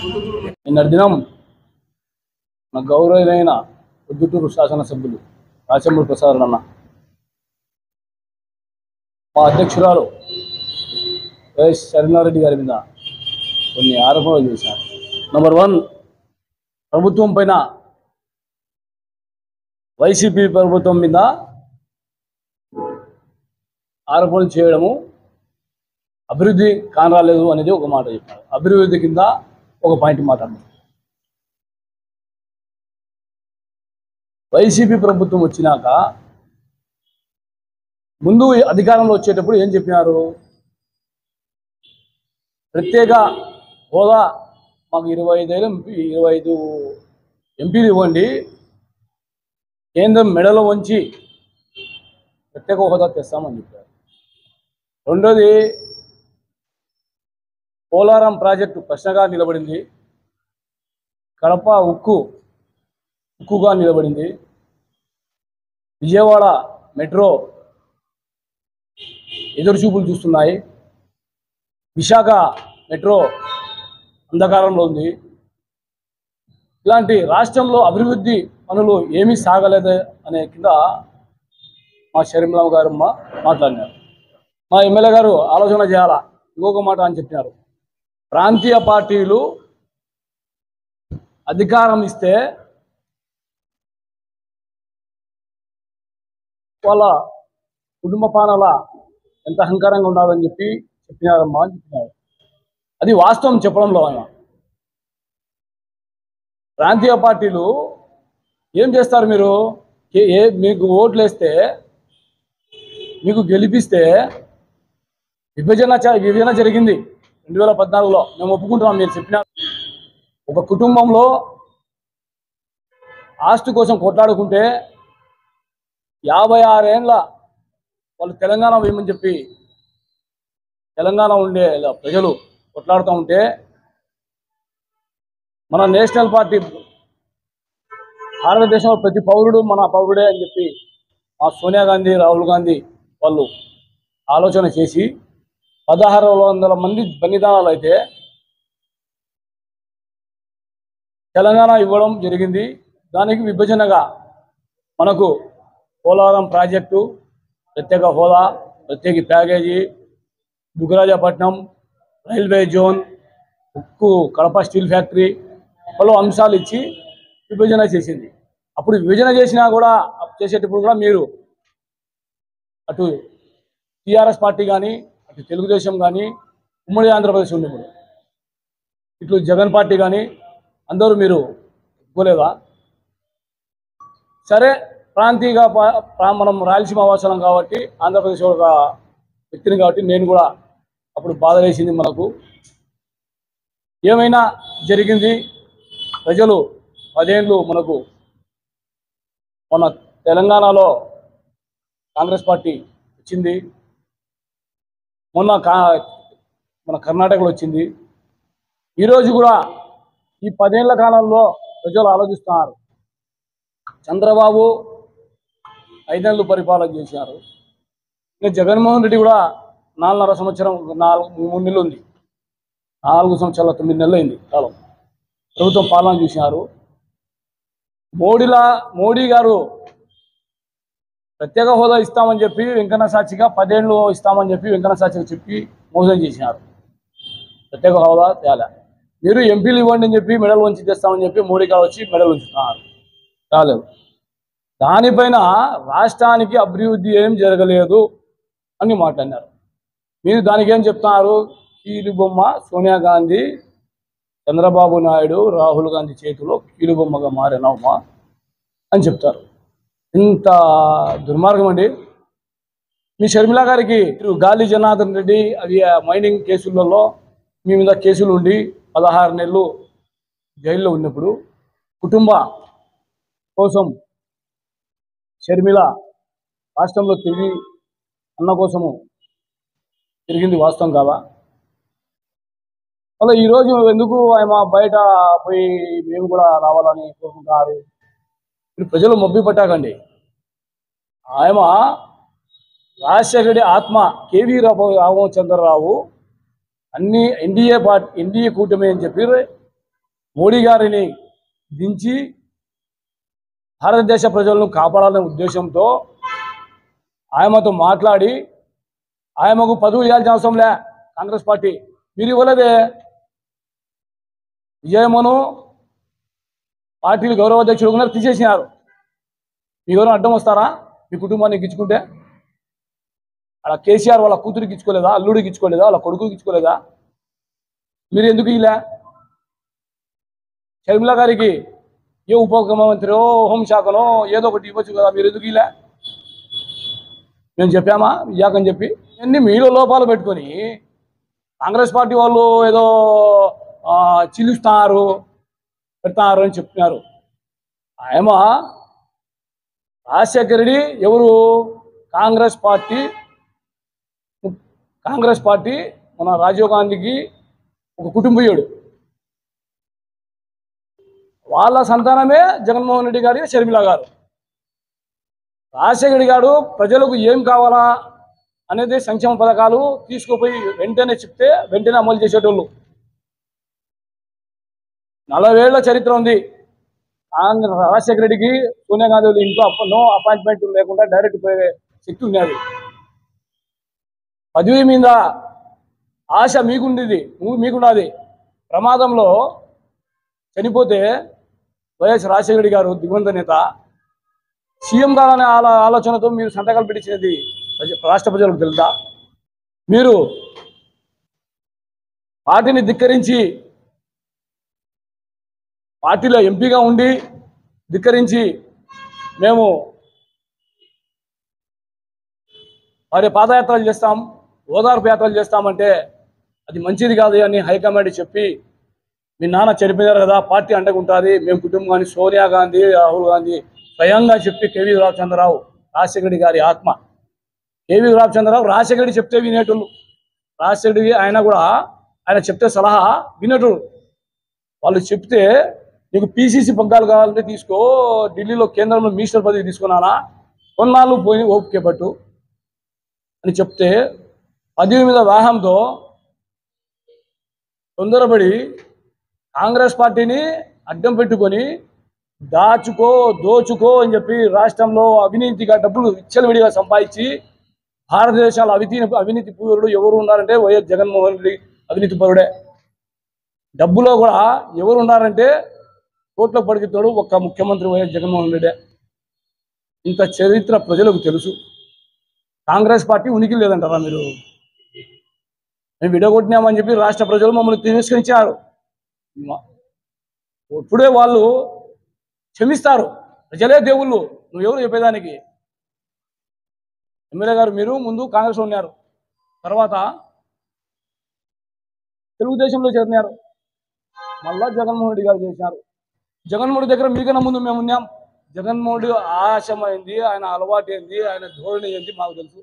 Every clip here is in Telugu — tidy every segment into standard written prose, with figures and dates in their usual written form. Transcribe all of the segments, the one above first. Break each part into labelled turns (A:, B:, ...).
A: నిన్నటి దినం నా గౌరవమైన పొద్దుటూరు శాసనసభ్యులు రాచమూడి ప్రసాద్ అన్న మా అధ్యక్షురాలు వైఎస్ శరణారెడ్డి గారి మీద కొన్ని ఆరోపణలు చేశారు. నంబర్ 1, ప్రభుత్వం పైన వైసీపీ ప్రభుత్వం మీద ఆరోపణలు చేయడము అభివృద్ధి కానరాలేదు అనేది ఒక మాట చెప్పారు. అభివృద్ధి కింద ఒక పాయింట్ మాట్లాడారు. వైసీపీ ప్రభుత్వం వచ్చినాక ముందు అధికారంలో వచ్చేటప్పుడు ఏం చెప్పినారు? ప్రత్యేక హోదా మాకు 25 ఎంపీలు ఇవ్వండి, కేంద్రం మెడలో వంచి ప్రత్యేక హోదా తెస్తామని చెప్పారు. రెండోది, పోలవరం ప్రాజెక్టు ప్రశ్నగా నిలబడింది. కడప ఉక్కుగా నిలబడింది. విజయవాడ మెట్రో ఎదురుచూపులు చూస్తున్నాయి. విశాఖ మెట్రో అంధకారంలో ఉంది. ఇలాంటి రాష్ట్రంలో అభివృద్ధి పనులు ఏమీ సాగలేదు అనే కింద మా షర్మిల గారు మాట్లాడినారు. మా ఎమ్మెల్యే గారు ఆలోచన చేయాలా, ఇంకొక మాట అని చెప్పినారు. ప్రాంతీయ పార్టీలు అధికారం ఇస్తే వాళ్ళ కుటుంబ పాలన ఎంత అహంకారంగా ఉండాలని చెప్పినారమ్మా అని చెప్పినారు. అది వాస్తవం చెప్పడంలో ఆయన. ప్రాంతీయ పార్టీలు ఏం చేస్తారు? మీరు మీకు ఓట్లు వేస్తే, మీకు గెలిపిస్తే విభజన జరిగింది 2014లో. మేము ఒప్పుకుంటున్నాం. మీరు చెప్పిన ఒక కుటుంబంలో ఆస్తి కోసం కొట్లాడుకుంటే 56 ఏళ్ళ వాళ్ళు తెలంగాణ వేయమని చెప్పి తెలంగాణ ఉండే ప్రజలు కొట్లాడుతూ ఉంటే మన నేషనల్ పార్టీ భారతదేశంలో ప్రతి పౌరుడు మన పౌరుడే అని చెప్పి మా సోనియా గాంధీ, రాహుల్ గాంధీ వాళ్ళు ఆలోచన చేసి 1600 మంది బలిదానాలు అయితే తెలంగాణ ఇవ్వడం జరిగింది. దానికి విభజనగా మనకు పోలవరం ప్రాజెక్టు, ప్రత్యేక హోదా, ప్రత్యేక ప్యాకేజీ, దుగ్గరాజపట్నం, రైల్వే జోన్, ఉక్కు, కడప స్టీల్ ఫ్యాక్టరీ పలు అంశాలు ఇచ్చి విభజన చేసింది. అప్పుడు విభజన చేసేటప్పుడు కూడా మీరు అటు టీఆర్ఎస్ పార్టీ కానీ, అటు తెలుగుదేశం కానీ, ఉమ్మడి ఆంధ్రప్రదేశ్ ఉన్నప్పుడు ఇట్లు జగన్ పార్టీ కానీ అందరూ మీరు ఒప్పుకోలేదా? సరే, ప్రాంతీయంగా మనం రాయలసీమ వాసనం కాబట్టి, ఆంధ్రప్రదేశ్ ఒక వ్యక్తిని కాబట్టి నేను కూడా అప్పుడు బాధ వేసింది. మనకు ఏమైనా జరిగింది. ప్రజలు 10 ఏళ్ళు మనకు మన తెలంగాణలో కాంగ్రెస్ పార్టీ వచ్చింది, మొన్న మన కర్ణాటకలో వచ్చింది. ఈరోజు కూడా ఈ 10 ఏళ్ల కాలంలో ప్రజలు ఆలోచిస్తున్నారు. చంద్రబాబు 5 ఏళ్ళు పరిపాలన చేశారు. ఇంకా జగన్మోహన్ రెడ్డి కూడా 4.5 సంవత్సరం 3 నెలలు ఉంది. 4 సంవత్సరాల 9 నెలలు అయింది కాలం ప్రభుత్వం పాలన చూసినారు. మోడీ గారు ప్రత్యేక హోదా ఇస్తామని చెప్పి వెంకన్న సాక్షిగా 10 ఏళ్ళు ఇస్తామని చెప్పి వెంకన్న సాక్షిగా చెప్పి మోసం చేసినారు. ప్రత్యేక హోదా తేలా. మీరు ఎంపీలు ఇవ్వండి అని చెప్పి మెడల్ వంచి తెస్తామని చెప్పి మోడీ గారు వచ్చి మెడల్ ఉంచుతున్నారు. రాలేదు. దానిపైన రాష్ట్రానికి అభివృద్ధి ఏం జరగలేదు అని మాట్లాడినారు. మీరు దానికి ఏం చెప్తున్నారు? కీలుబొమ్మ సోనియా గాంధీ, చంద్రబాబు నాయుడు, రాహుల్ గాంధీ చేతిలో కీలుబొమ్మగా మారినమ్మా అని చెప్తారు. ఇంత దుర్మార్గం అండి. మీ షర్మిల గారికి గాలి జనార్దన్ రెడ్డి అది మైనింగ్ కేసులలో మీ మీద కేసులు ఉండి 16 నెలలు జైల్లో ఉన్నప్పుడు కుటుంబ కోసం షర్మిల రాష్ట్రంలో తిరిగి అన్న కోసము తిరిగింది వాస్తవం కాదా? అలా ఈరోజు ఎందుకు ఆయన బయట పోయి మేము కూడా రావాలని కోరుకుంటున్నారు? మీరు ప్రజలు మబ్బి పట్టాకండి. ఆయన రాజశేఖర రెడ్డి ఆత్మ కేవీ రామచంద్రరావు అన్ని ఎన్డీఏ కూటమి అని చెప్పి మోడీ గారిని దించి భారతదేశ ప్రజలను కాపాడాలనే ఉద్దేశంతో ఆయనతో మాట్లాడి ఆయనకు పదవులు ఇవ్వాల్సిన అవసరం లే కాంగ్రెస్ పార్టీ మీరు ఇవ్వలేదే. విజయమ్మను పార్టీలు గౌరవాధ్యక్షుడు కూడా తీసేసినారు. మీ ఎవరు అడ్డం వస్తారా? మీ కుటుంబాన్ని ఇచ్చుకుంటే అలా కేసీఆర్ వాళ్ళ కూతురికి ఇచ్చుకోలేదా, అల్లుడికి ఇచ్చుకోలేదా, వాళ్ళ కొడుకుకి ఇచ్చుకోలేదా? మీరు ఎందుకు ఇలా షర్మిల గారికి ఏ ఉప ముఖ్యమంత్రి హోంశాఖనో ఏదో ఒకటి ఇవ్వచ్చు కదా, మీరు ఎందుకు ఇలా? మేము చెప్పామా ఇయ్యాకని చెప్పి? అన్ని మీలో లోపాలు పెట్టుకొని కాంగ్రెస్ పార్టీ వాళ్ళు ఏదో చిల్లుస్తున్నారు పెడతారు అని చెప్తున్నారు. ఆయమ రాజశేఖర రెడ్డి ఎవరు? కాంగ్రెస్ పార్టీ మన రాజీవ్ గాంధీకి ఒక కుటుంబీయుడు. వాళ్ళ సంతానమే జగన్మోహన్ రెడ్డి గారి షర్మిల గారు. రాజశేఖర రెడ్డి గారు ప్రజలకు ఏం కావాలా అనేది సంక్షేమ పథకాలు తీసుకుపోయి వెంటనే చెప్తే వెంటనే అమలు చేసేటోళ్ళు. 40 ఏళ్ల చరిత్ర ఉంది. రాజశేఖర రెడ్డికి సోనియా గాంధీ ఇంట్లో నో అపాయింట్మెంట్ లేకుండా డైరెక్ట్ పోయే శక్తి ఉన్నది. పదవి మీద ఆశ మీకున్నది. ప్రమాదంలో చనిపోతే వైఎస్ రాజశేఖర రెడ్డి గారు దివంగత నేత సీఎం కావాలనే ఆలోచనతో మీరు సంతకాలు పెట్టించినది రాష్ట్ర ప్రజలకు తెలుసా? మీరు పార్టీని ధిక్కరించి పార్టీలో ఎంపీగా ఉండి ధిక్కరించి మేము వారి పాదయాత్రలు చేస్తాం, ఓదార్పు యాత్రలు చేస్తామంటే అది మంచిది కాదు అని హైకమాండ్ చెప్పి మీ నాన్న చనిపోయారు కదా, పార్టీ అండగుంటుంది, మేము కుటుంబాన్ని సోనియా గాంధీ రాహుల్ గాంధీ స్వయంగా చెప్పి కేవీ రామచంద్రరావు రాజశేఖర రెడ్డి గారి ఆత్మ కేవీ రామచంద్రరావు రాజశేఖర రెడ్డి చెప్తే వినేటోళ్ళు. రాజశేఖర రెడ్డి ఆయన చెప్తే సలహా వినేటోళ్ళు. వాళ్ళు చెప్తే నీకు పీసీసీ పగ్గాలు కావాలంటే తీసుకో, ఢిల్లీలో కేంద్రంలో మినిస్టర్ పదవి తీసుకున్నానా, కొన్నాళ్ళు పోయి ఓపిక పట్టు అని చెప్తే పదవి మీద దాహంతో తొందరపడి కాంగ్రెస్ పార్టీని అడ్డం పెట్టుకొని దోచుకో అని చెప్పి రాష్ట్రంలో అవినీతిగా డబ్బులు విచ్చలవిడిగా సంపాదించి భారతదేశాల అవినీతి పరుడు ఎవరు ఉన్నారంటే వైఎస్ జగన్మోహన్ రెడ్డి అవినీతి పరుడే. డబ్బులో కూడా ఎవరు ఉన్నారంటే కోట్లకు పడికితాడు ఒక్క ముఖ్యమంత్రి వైఎస్ జగన్మోహన్ రెడ్డి. ఇంత చరిత్ర ప్రజలకు తెలుసు. కాంగ్రెస్ పార్టీ ఉనికి లేదంటారా మీరు? మేము విడగొట్టినామని చెప్పి రాష్ట్ర ప్రజలు మమ్మల్ని తిరస్కరించారు. ఇప్పుడే వాళ్ళు క్షమిస్తారు. ప్రజలే దేవుళ్ళు, నువ్వెవరు చెప్పేదానికి? ఎమ్మెల్యే గారు మీరు ముందు కాంగ్రెస్లో ఉన్నారు, తర్వాత తెలుగుదేశంలో చేరినారు, మళ్ళా జగన్మోహన్ రెడ్డి గారు చేసినారు. జగన్మోహన్ రెడ్డి దగ్గర మీకన్నా ముందు మేము ఉన్నాం. జగన్మోహన్ రెడ్డి ఆశయం అయింది, ఆయన అలవాటు ఏంది, ఆయన ధోరణి ఏంది మాకు తెలుసు.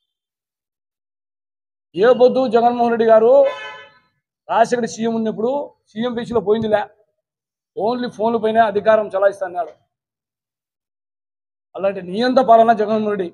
A: ఏ పొద్దు జగన్మోహన్ రెడ్డి గారు రాజశేఖర సీఎం ఉన్నప్పుడు సీఎం పీసీలో పోయిందిలే, ఓన్లీ ఫోన్ల పైన అధికారం చలాయిస్తున్నాడు. అలాంటి నియంత పాలన జగన్మోహన్ రెడ్డి.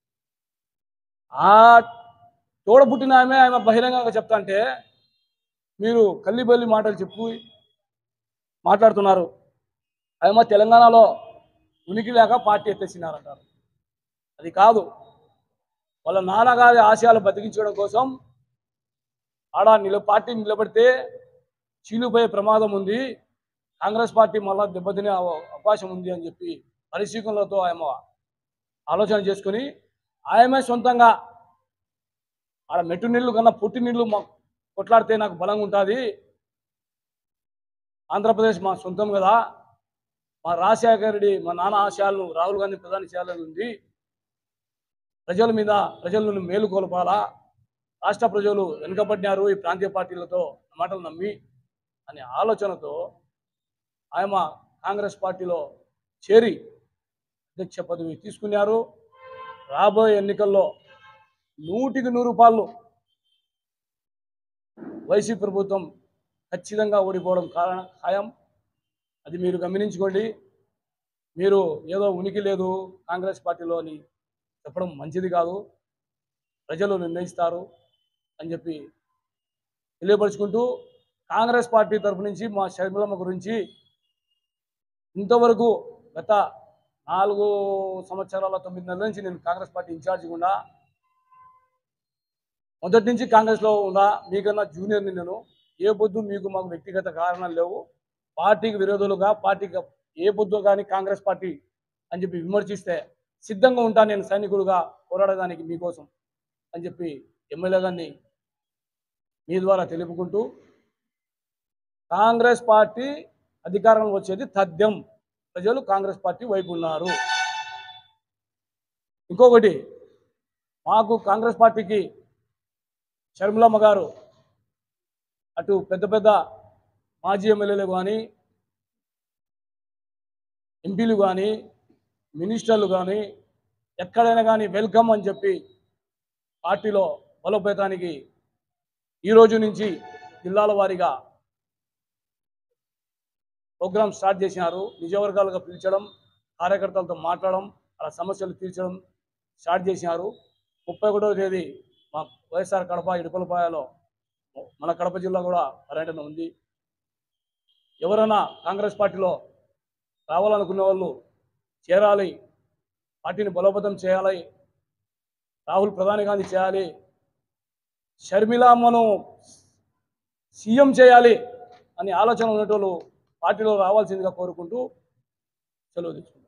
A: ఆ తోడ పుట్టిన ఆమె బహిరంగంగా చెప్తా అంటే మీరు కల్లిబల్లి మాటలు చెప్పి మాట్లాడుతున్నారు. ఆమె తెలంగాణలో ఉనికి లేక పార్టీ ఎత్తేసినారంటారు. అది కాదు, వాళ్ళ నాన్నగారి ఆశయాలు బతికించడం కోసం పార్టీ నిలబడితే చీలిపోయే ప్రమాదం ఉంది, కాంగ్రెస్ పార్టీ మళ్ళా దెబ్బతినే అవకాశం ఉంది అని చెప్పి పరిశీలనలతో ఆమె ఆలోచన చేసుకుని ఆమె సొంతంగా ఆడ మెట్టు నీళ్లు కన్నా పుట్టి నీళ్లు కొట్లాడితే నాకు బలంగా ఉంటుంది, ఆంధ్రప్రదేశ్ మా సొంతం కదా, మా రాజశేఖర రెడ్డి మా నాన్న ఆశయాలను రాహుల్ గాంధీ ప్రధాని చేయాలని ఉంది, ప్రజలను మేలుకొల్పాలా, రాష్ట్ర ప్రజలు వెనుకబడినారు ఈ ప్రాంతీయ పార్టీలతో మాటలు నమ్మి అనే ఆలోచనతో ఆయన కాంగ్రెస్ పార్టీలో చేరి అధ్యక్ష పదవి తీసుకున్నారు. రాబోయే ఎన్నికల్లో 100కి 100 వైసీపీ ప్రభుత్వం ఖచ్చితంగా ఓడిపోవడం ఖాయం. అది మీరు గమనించుకోండి. మీరు ఏదో ఉనికి లేదు కాంగ్రెస్ పార్టీలో అని చెప్పడం మంచిది కాదు, ప్రజలు నిర్ణయిస్తారు అని చెప్పి తెలియపరుచుకుంటూ కాంగ్రెస్ పార్టీ తరపు నుంచి మా షర్మిలమ్మ గురించి ఇంతవరకు గత 4 సంవత్సరాల 9 నెలల నుంచి నేను కాంగ్రెస్ పార్టీ ఇన్ఛార్జి గుండా మొదటి నుంచి కాంగ్రెస్లో ఉన్నా. మీకన్నా జూనియర్ని నేను. ఏ పొద్దు మీకు మాకు వ్యక్తిగత కారణాలు లేవు. పార్టీకి విరోధులుగా పార్టీకి ఏ పొద్దు కానీ కాంగ్రెస్ పార్టీ అని చెప్పి విమర్శిస్తే సిద్ధంగా ఉంటాను నేను సైనికుడుగా పోరాడడానికి మీకోసం అని చెప్పి ఎమ్మెల్యే గారిని మీ ద్వారా తెలుపుకుంటూ, కాంగ్రెస్ పార్టీ అధికారంలో వచ్చేది తథ్యం. ప్రజలు కాంగ్రెస్ పార్టీ వైపు ఉన్నారు. ఇంకొకటి, మాకు కాంగ్రెస్ పార్టీకి షర్మిలమ్మ గారు అటు పెద్ద పెద్ద మాజీ ఎమ్మెల్యేలు కానీ, ఎంపీలు కానీ, మినిస్టర్లు కానీ ఎక్కడైనా కానీ వెల్కమ్ అని చెప్పి పార్టీలో బలోపేతానికి ఈరోజు నుంచి జిల్లాల వారీగా ప్రోగ్రామ్ స్టార్ట్ చేసినారు. నిజవర్గాలుగా పిలిచడం, కార్యకర్తలతో మాట్లాడడం, అలా సమస్యలు తీర్చడం స్టార్ట్ చేసినారు. 31వ తేదీ మా వైఎస్ఆర్ కడప ఇడుపులపాయలో మన కడప జిల్లా కూడా పర్యటన ఉంది. ఎవరైనా కాంగ్రెస్ పార్టీలో రావాలనుకునే వాళ్ళు చేరాలి, పార్టీని బలోపేతం చేయాలి, రాహుల్ ప్రధాని గాంధీ చేయాలి, షర్మిలమ్మను సీఎం చేయాలి అని ఆలోచన ఉన్నటోళ్ళు పార్టీలో రావాల్సిందిగా కోరుకుంటూ సెలవు తీసుకుంటాం.